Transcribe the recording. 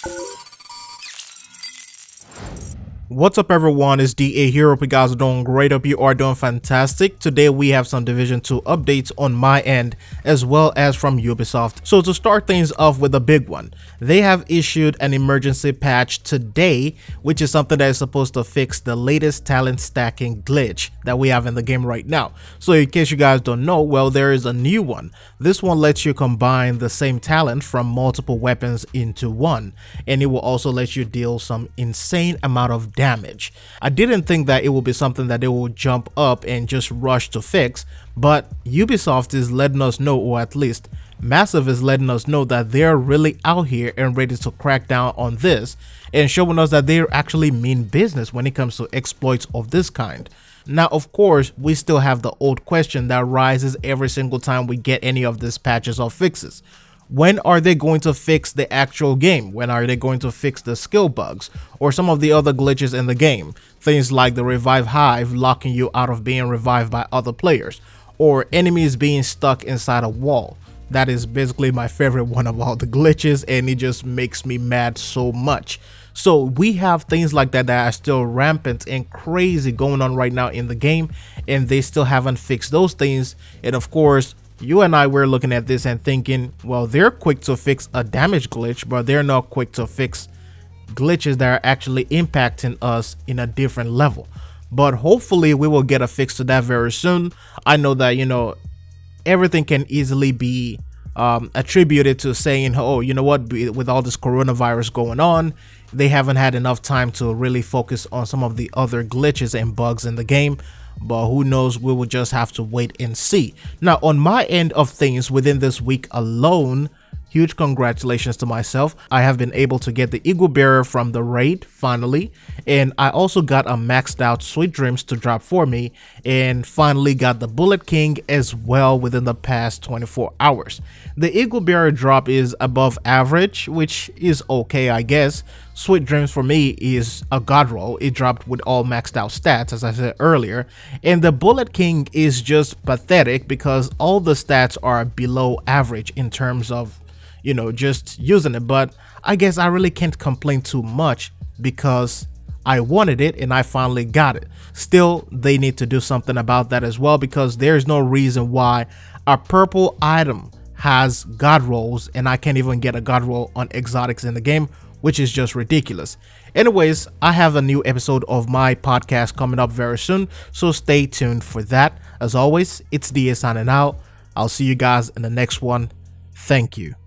What's up everyone, it's DA here. Hope you guys are doing great. Hope you are doing fantastic. Today we have some Division 2 updates on my end as well as from Ubisoft. So to start things off with a big one, they have issued an emergency patch today, which is something that is supposed to fix the latest talent stacking glitch that we have in the game right now. So in case you guys don't know, well, there is a new one. This one lets you combine the same talent from multiple weapons into one, and it will also let you deal some insane amount of damage. I didn't think that it would be something that they will jump up and just rush to fix, but Ubisoft is letting us know, or at least Massive is letting us know, that they're really out here and ready to crack down on this and showing us that they actually mean business when it comes to exploits of this kind. Now, of course, we still have the old question that rises every single time we get any of these patches or fixes. When are they going to fix the actual game? When are they going to fix the skill bugs or some of the other glitches in the game? Things like the revive hive locking you out of being revived by other players, or enemies being stuck inside a wall. That is basically my favorite one of all the glitches, and it just makes me mad so much. So we have things like that that are still rampant and crazy going on right now in the game, and they still haven't fixed those things. And of course, you and I were looking at this and thinking, well, they're quick to fix a damage glitch, but they're not quick to fix glitches that are actually impacting us in a different level. But hopefully we will get a fix to that very soon. I know that, you know, everything can easily be attributed to saying, oh, you know what, with all this coronavirus going on, they haven't had enough time to really focus on some of the other glitches and bugs in the game. But who knows, we will just have to wait and see. Now, on my end of things, within this week alone, huge congratulations to myself. I have been able to get the Eagle Bearer from the raid finally, and I also got a maxed out Sweet Dreams to drop for me, and finally got the Bullet King as well within the past 24 hours. The Eagle Bearer drop is above average, which is okay, I guess. Sweet Dreams for me is a god roll. It dropped with all maxed out stats, as I said earlier, and the Bullet King is just pathetic because all the stats are below average in terms of, you know, just using it. But I guess I really can't complain too much because I wanted it and I finally got it. Still, they need to do something about that as well, because there's no reason why a purple item has god rolls and I can't even get a god roll on exotics in the game, which is just ridiculous. Anyways, I have a new episode of my podcast coming up very soon, so stay tuned for that. As always, it's DA signing out. I'll see you guys in the next one. Thank you.